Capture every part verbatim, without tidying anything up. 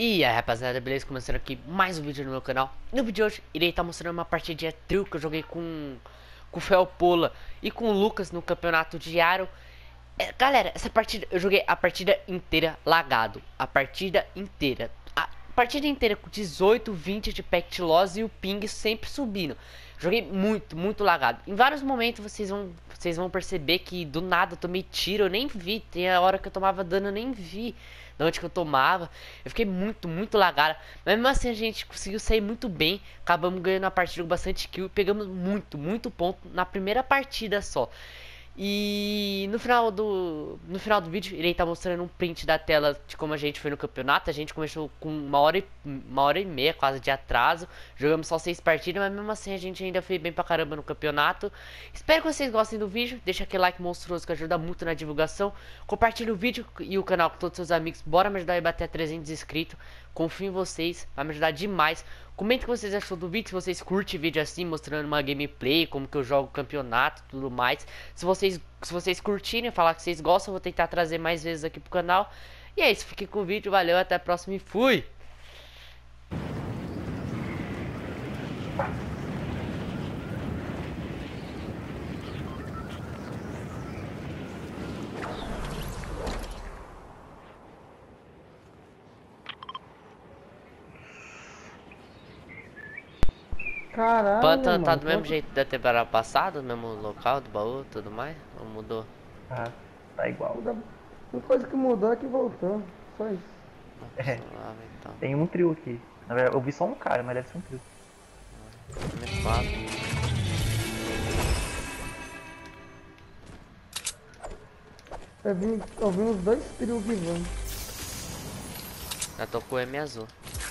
E aí rapaziada, beleza? Começando aqui mais um vídeo no meu canal. No vídeo de hoje, irei estar mostrando uma partidinha trio que eu joguei com, com o Felpola e com o Lucas no campeonato diário. é, Galera, essa partida, eu joguei a partida inteira lagado. A partida inteira A partida inteira com dezoito, vinte de packet loss e o ping sempre subindo. Joguei muito, muito lagado. Em vários momentos vocês vão, vocês vão perceber que do nada eu tomei tiro, eu nem vi. Tem a hora que eu tomava dano, eu nem vi de onde que eu tomava. Eu fiquei muito, muito lagado. Mas mesmo assim a gente conseguiu sair muito bem. Acabamos ganhando a partida com bastante kill. Pegamos muito, muito ponto na primeira partida só. E no final do no final do vídeo irei estar mostrando um print da tela de como a gente foi no campeonato. A gente começou com uma hora e, uma hora e meia quase de atraso. Jogamos só seis partidas, mas mesmo assim a gente ainda foi bem pra caramba no campeonato. Espero que vocês gostem do vídeo. Deixa aquele like monstruoso que ajuda muito na divulgação. Compartilhe o vídeo e o canal com todos os seus amigos. Bora me ajudar a bater a trezentos inscritos. Confio em vocês, vai me ajudar demais. Comenta o que vocês achou do vídeo, se vocês curtem vídeo assim, mostrando uma gameplay, como que eu jogo campeonato, tudo mais. Se vocês, se vocês curtirem, falar que vocês gostam, eu vou tentar trazer mais vezes aqui pro canal. E é isso, fiquem com o vídeo, valeu, até a próxima e fui! Caralho, Pântano mano, tá do mesmo quanto... jeito da temporada passada, no mesmo local do baú, tudo mais? Ou mudou? Ah, tá igual. A única coisa que mudou é que voltou. Só isso. É, Lá, então. tem um trio aqui. Na verdade, eu vi só um cara, mas deve ser um trio. M quatro. Eu vi, eu vi uns dois trios vivando. Já tô com o M azul.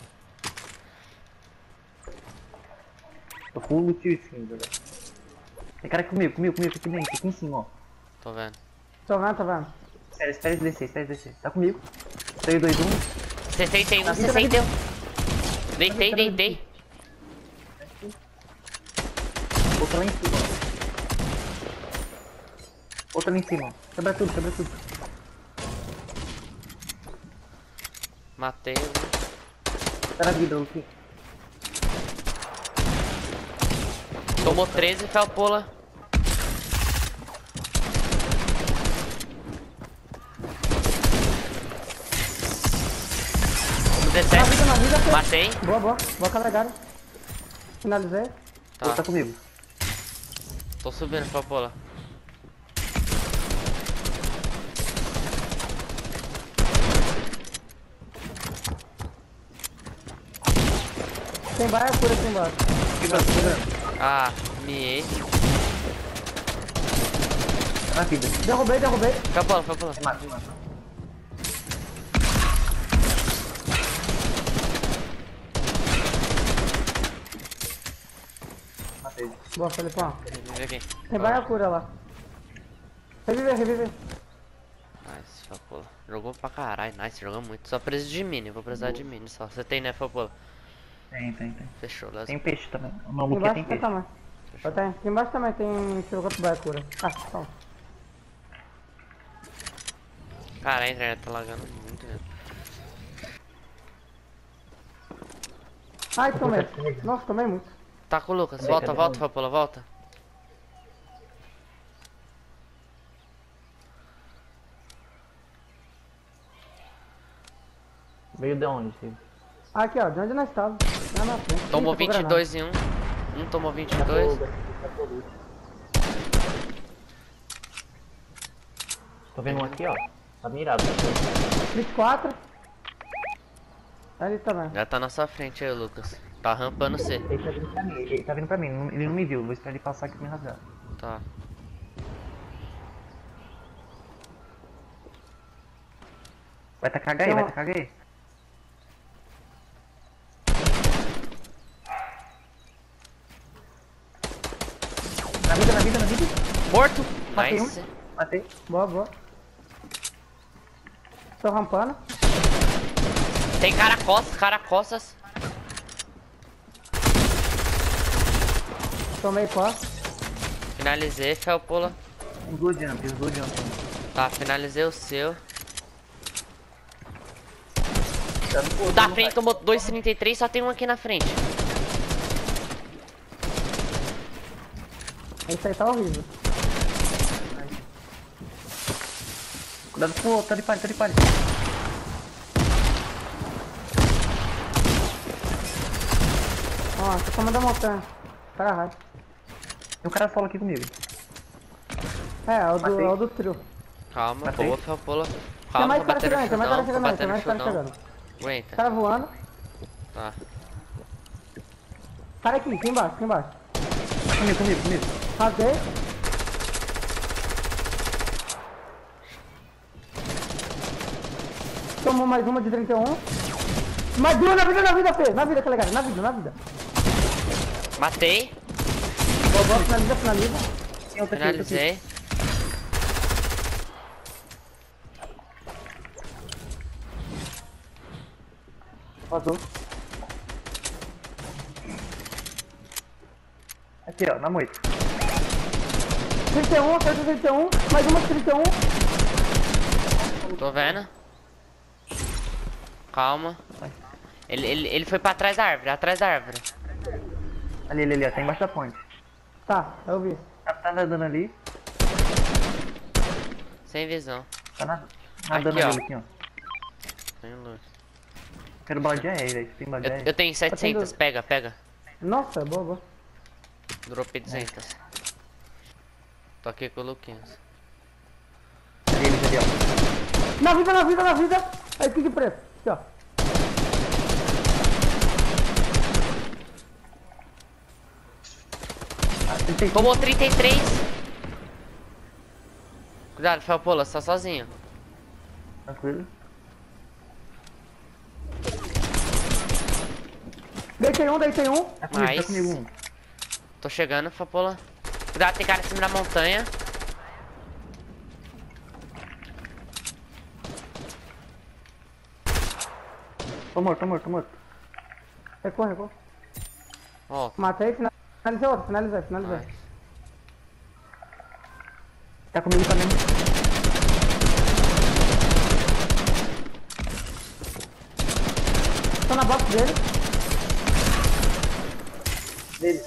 Tô com o trio cinza, velho. Tem cara aqui comigo, comigo, comigo, aqui dentro, aqui em cima, ó. Tô vendo. Tô vendo, tô vendo. Espera, espera ele descer, espera ele descer. Tá comigo. três, dois, um. sessenta e um, Na vida, sessenta e um. na Deitei, deitei. Outra lá em cima, ó. Outra lá em cima, ó. Quebra tudo, quebra tudo. Matei. Tá na vida, Luquinho. Tomou treze, Felpola. dezessete. Na vida, na vida, foi. Matei. Boa, boa. Boa carregada. Finalizei. Tá. Outro tá comigo. Tô subindo, Felpola. Tem baia cura aqui embaixo. Quebrando, quebrando. Ah, miei. Tá na vida. Derrubei, derrubei. Felpola, Felpola. Mata, mata. Matei. Boa, Felipão. Revive aqui. Tem baia cura lá. Reviver, reviver. Nice, Felpola. Jogou pra caralho, nice, jogou muito. Só preciso de mini, vou precisar de mini só. Você tem, né, Felpola? Tem, tem, tem. Fechou, let's Tem go. peixe também. O meu Aqui Luquinha tem embaixo tem peixe. também. Eu tenho. Aqui embaixo também tem tiro contra baia cura. Ah, toma. Cara, a internet tá lagando muito, né? Ai, tomei. Nossa, tomei muito. Tá com o Lucas, Cadê, volta, cadê? volta, Felpola, volta. Veio de onde, filho? Aqui, ó, de onde nós estávamos. Lá na frente. Tomou Ih, tacou vinte e dois em um. Um tomou vinte e dois. Tô vendo um aqui, ó. Tá mirado. granada. vinte e quatro. Ali também. Já tá na sua frente aí, Lucas. Tá rampando C. Ele tá vindo pra mim, ele tá vindo pra mim, não- ele não me viu. Vou esperar ele passar aqui pra me rasgar. Tá. Vai tacar H E, Tem vai uma- tacar H E. Na vida, na vida, na vida. Morto! Matei um. Nice. Matei. Boa, boa. Tô rampando. Tem cara costas, cara costas. Tomei pó. Finalizei, Felpola. Os dois jump, os dois jump. Tá, finalizei o seu. O da frente tomou dois trinta e três, só tem um aqui na frente. Esse aí tá horrível. Cuidado com o outro, tá de palha, tá de palha. Ó, tô tomando a montanha. Caralho. Tem um cara solo aqui comigo. É, é o do, Matei. é o do trio. Calma, Matei. boa, Felpola. Tem Calma, mais tô cara batendo chegando, tem mais cara chutão, tô chegando aí, tem batendo mais cara chutão. chegando. Aguenta, Cara voando. tá. Cara aqui, aqui embaixo, aqui embaixo. Comigo, comigo, comigo. Rasguei. Tomou mais uma de trinta e um. Mais duas na vida, na vida, Fê. Na vida, que legal. Na vida, na vida. Matei, Boa, boa, finaliza, finaliza. Tem outro aqui, outro aqui. finalizei. Vazou. Aqui, ó, na moita. trinta e um, acerta trinta e um. Mais uma de trinta e um. Tô vendo. Calma. Ele, ele, ele foi pra trás da árvore, atrás da árvore. Ali, ali, ali, ó, tá embaixo da ponte. Tá, eu vi. Tá, tá nadando ali. Sem visão. Tá na- nadando Aqui, ó. ali, aqui, ó. Sem luz. Quero bala de aérea, velho. Tem bala de Eu, aérea. eu tenho setecentos, tendo- pega, pega. Nossa, boa, boa. Dropei duzentos. Tô aqui com o Luquinhas. Ali, eles ali, ó. Na vida, na vida, na vida. Aí, fique preso. Aqui, ó. Ah, trinta e cinco. Tomou trinta e três. Cuidado, Felpola, você tá sozinho. Tranquilo. Deitei um, deitei um. Tá comigo, tá Nice. comigo um. Tô chegando, Felpola. Cuidado, tem cara em cima da montanha. Tô morto, tô morto, tô morto. Recuou, recuou. Ó, Matei, finalizei outro, finalizei, finalizei. nice. Tá comigo também. Tô na box dele. Dele.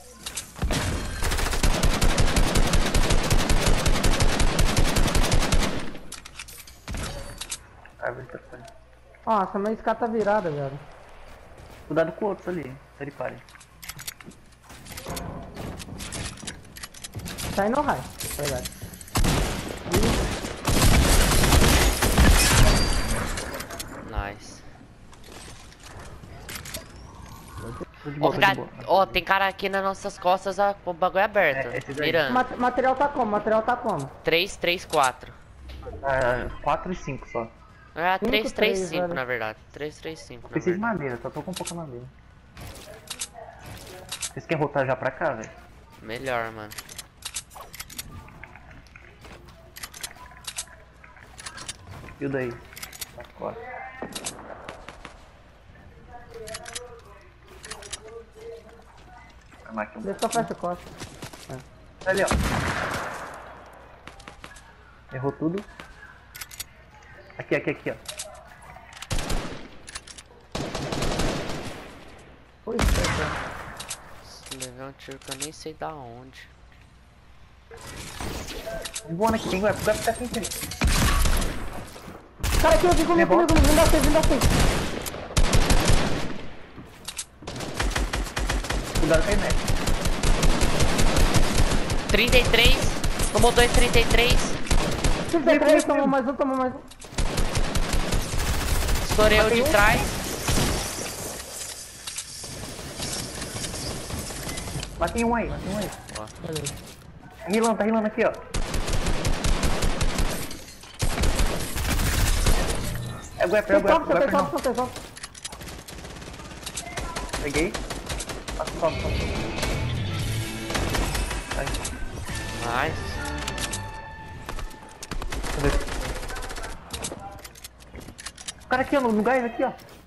Árvore tá fora. Nossa, minha escada tá virada, velho. Cuidado com o outro ali. Tá de palha. Tá indo no raio, verdade. Nice. Tô de Ó, boa, tô de cuidado. boa. Ó, tem cara aqui nas nossas costas, ó, com o bagulho aberto. É, esses aí. Mirando. Mat- material tá como? Material tá como? três, três, quatro. Ah, quatro e cinco só. É, Cinco, três, três, três, cinco, velho. na verdade. três, três, cinco, na Preciso de verdade. madeira, só tô com pouca madeira. Vocês querem voltar já pra cá, velho? Melhor, mano. E o daí? Tá fora. Vou armar aqui um. Deixa eu fecha o costa. Ali, ó. Errou tudo. Aqui, aqui, aqui, ó. Ui, é, Levei um tiro que eu nem sei da onde. Voando aqui, tem que vai ficar sem querer. cara aqui, vem comigo, comigo, comigo. Vem da frente, vem da frente. Cuidado com a net. trinta e três. Tomou dois, trinta e três. trinta e três, tomou mais um, tomou mais um. Estourei o de trás. Matei um aí, matei um aí. Ó. Beleza. Tá rilando, tá rilando aqui, ó. É o Gueper, é o Tem Gueper, top, o tem Gueper não. top, tem top. Peguei. Passa o top, top. Vai. Nice. Cadê? O cara aqui, ó, no gás aqui, ó.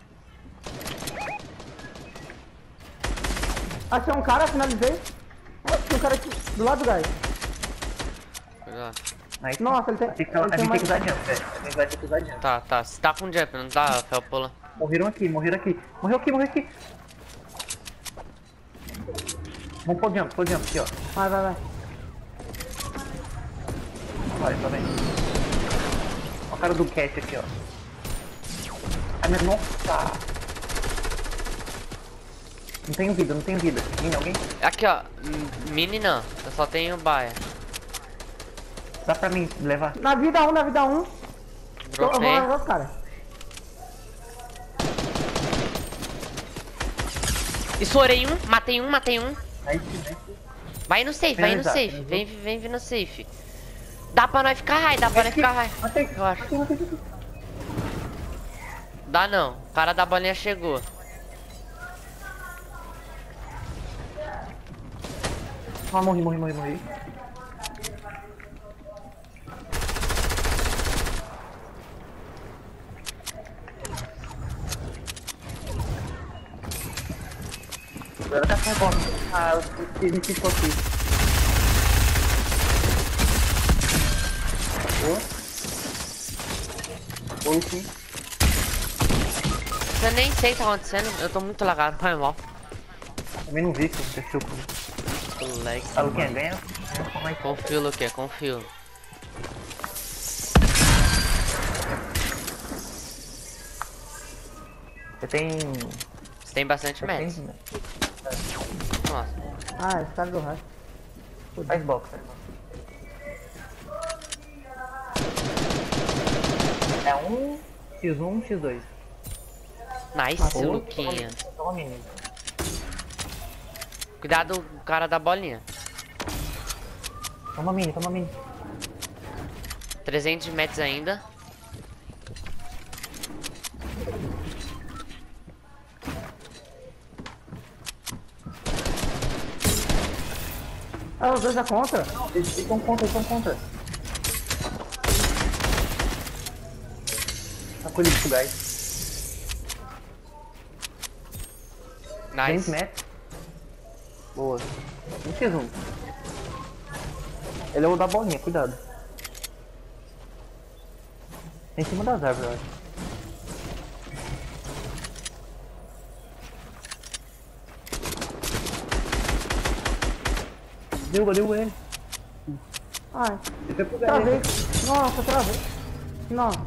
Achei um cara, finalizei. Ó, tem um cara aqui, do lado do gás. Cuidado. Nice. Nossa, ele tem- Tem que- ele a tem gente tem mais- que usar adiante, velho. A gente vai ter que usar adiante. Tá, tá. Você tá com jump, não tá, Felpola? Morreram aqui, morreram aqui. Morreu aqui, morreu aqui. Vamos pôr jump, pôr jump aqui, ó. Vai, vai, vai. Olha, tá vendo? Olha o cara do cat aqui, ó. Ai, mas nossa! Não tenho vida, não tenho vida. Mini, alguém? Aqui, ó. Mini não. Eu só tenho baia. Dá pra mim levar? Na vida um, na vida um. Eu vou Dropei. levar os caras. Estourei um. Matei um, matei um. Aí, né? Vai no safe, vai no Finalizar, safe. finalizou. Vem, vem, vem no safe. Dá pra nós ficar high, dá pra nós ficar high. Matei, Eu acho. matei, matei, matei. Dá não. O cara da bolinha chegou. Ah, morri, morri, morri, morri. Agora tá carregando. Ah, eu esqueci me ficou aqui. Ô. Ô, sim. Eu nem sei o que tá acontecendo. Eu tô muito lagado. Vai mal. Também não vi o que aconteceu com Moleque. a Luquinha ganha. Mas Confio, Luque, confio. você tem. Você tem bastante Você meds. tem. Nossa. Ah, esse cara do raio. Faz box, faz box. É um x um, x dois. Nice, Boa. Luquinha. Toma mini. Cuidado com o cara da bolinha. Toma mini, toma mini. trezentos de metros ainda. Ah, os dois é contra. Eles estão contra, eles estão contra. Tá com ele de gás. dez Nice. metros. Boa. um x um. Ele é o da bolinha, cuidado. Em cima das árvores, eu acho. Derruba, derruba ele. Ai, Ele foi pro travei. gás. Nossa, travei. Nossa.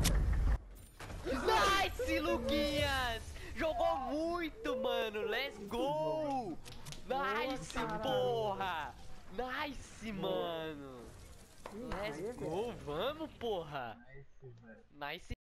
Nice, Luquinhas! Jogou muito, mano. Let's go! Nice, porra! Nice, mano! Let's go, vamos, porra! Nice.